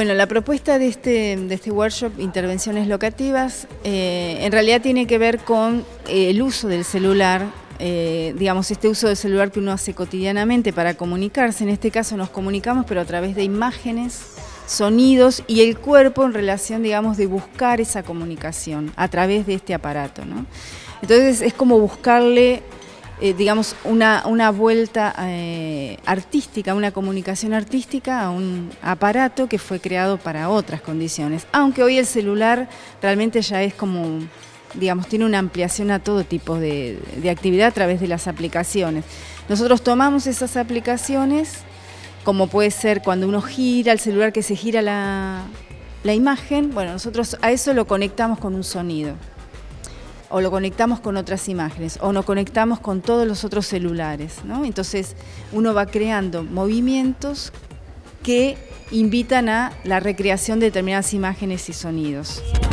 Bueno, la propuesta de este workshop, Intervenciones Locativas, en realidad tiene que ver con el uso del celular, digamos, este uso del celular que uno hace cotidianamente para comunicarse. En este caso nos comunicamos, pero a través de imágenes, sonidos y el cuerpo en relación, digamos, de buscar esa comunicación a través de este aparato, ¿no? Entonces es como buscarle, digamos, una vuelta artística, una comunicación artística a un aparato que fue creado para otras condiciones. Aunque hoy el celular realmente ya es como, digamos, tiene una ampliación a todo tipo de actividad a través de las aplicaciones. Nosotros tomamos esas aplicaciones, como puede ser cuando uno gira el celular, que se gira la imagen, bueno, nosotros a eso lo conectamos con un sonido, o lo conectamos con otras imágenes, o nos conectamos con todos los otros celulares, ¿no? Entonces uno va creando movimientos que invitan a la recreación de determinadas imágenes y sonidos.